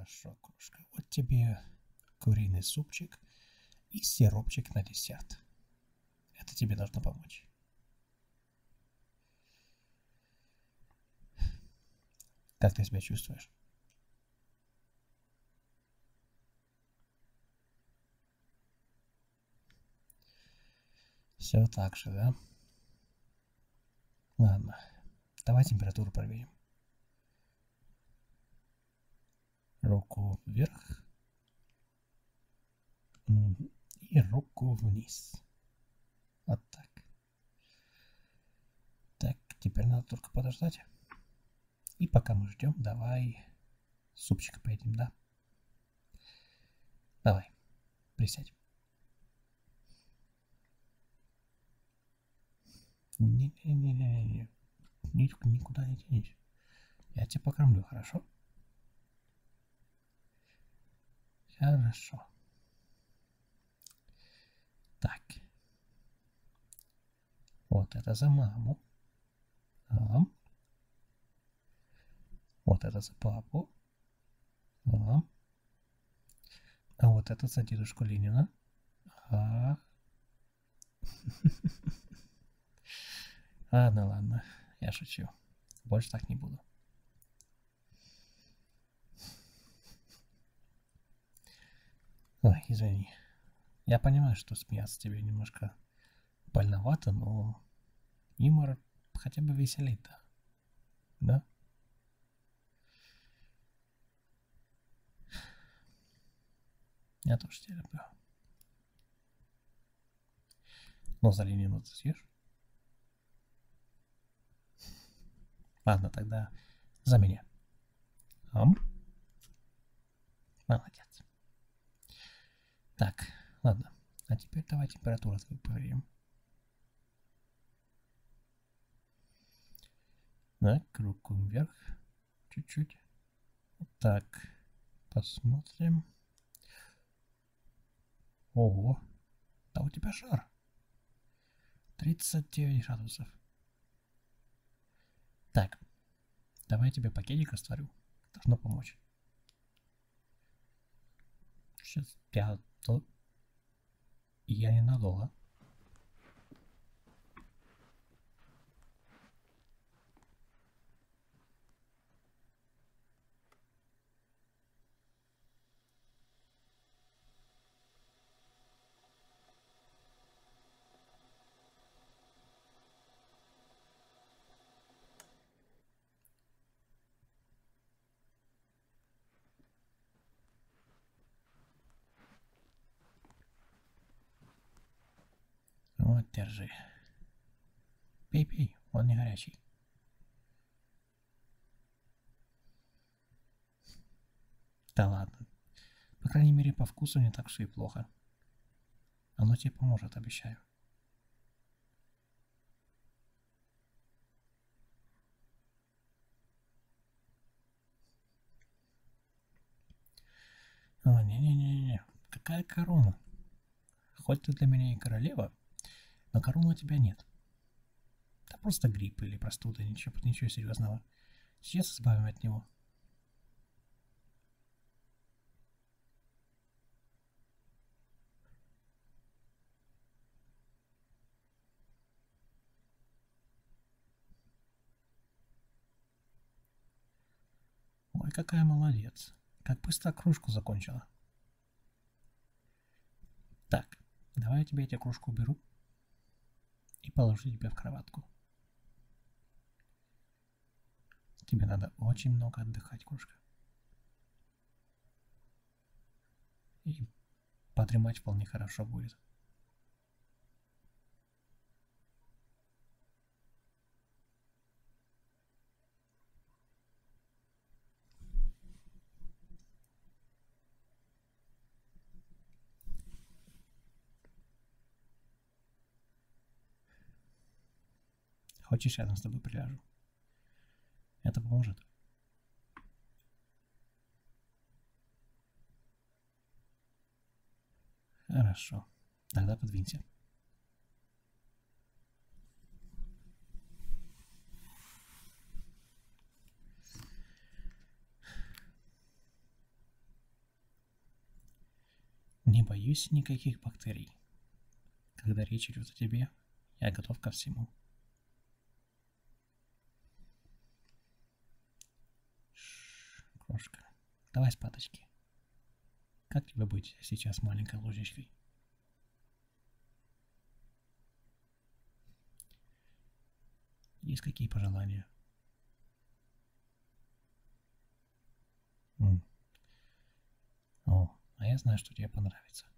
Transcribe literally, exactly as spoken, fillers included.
Хорошо, крошка. Вот тебе куриный супчик и сиропчик на десерт. Это тебе должно помочь. Как ты себя чувствуешь? Все так же, да? Ладно, давай температуру проверим. Руку вверх. И руку вниз. Вот так. Так, теперь надо только подождать. И пока мы ждем, давай супчик поедим, да? Давай, присядь. Не-не-не-не-не. Никуда не тянись. Я тебя покормлю, хорошо? Хорошо. Так. Вот это за маму. А. Вот это за папу. А. А вот это за дедушку Ленина. А. Ладно, ладно. Я шучу. Больше так не буду. Ой, извини. Я понимаю, что смеяться тебе немножко больновато, но юмор хотя бы веселит, да? Да? Я тоже тебя люблю. Но за Ленину ты съешь? Ладно, тогда за меня. Ам? Молодец. Так, ладно. А теперь давай температуру твою проверим. Так, руку вверх. Чуть-чуть. Так, посмотрим. Ого, да у тебя жар. тридцать девять градусов. Так, давай я тебе пакетик растворю. Должно помочь. Сейчас я то... Я ненадолго. Вот, держи. Пей, пей, он не горячий. Да ладно. По крайней мере, по вкусу не так все и плохо. Оно тебе поможет, обещаю. О, не-не-не-не. Какая корона? Хоть ты для меня и королева, но короны у тебя нет. Это просто грипп или простуда, ничего, ничего серьезного. Сейчас избавим от него. Ой, какая молодец. Как быстро кружку закончила. Так, давай я тебе эту кружку уберу и положу тебя в кроватку. Тебе надо очень много отдыхать, кружка. И подремать вполне хорошо будет. Хочешь, рядом с тобой приляжу? Это поможет. Хорошо. Тогда подвинься. Не боюсь никаких бактерий. Когда речь идет о тебе, я готов ко всему. Шш, крошка, давай спаточки. Как тебе быть сейчас маленькой ложечкой? Есть какие пожелания? М. О, а я знаю, что тебе понравится.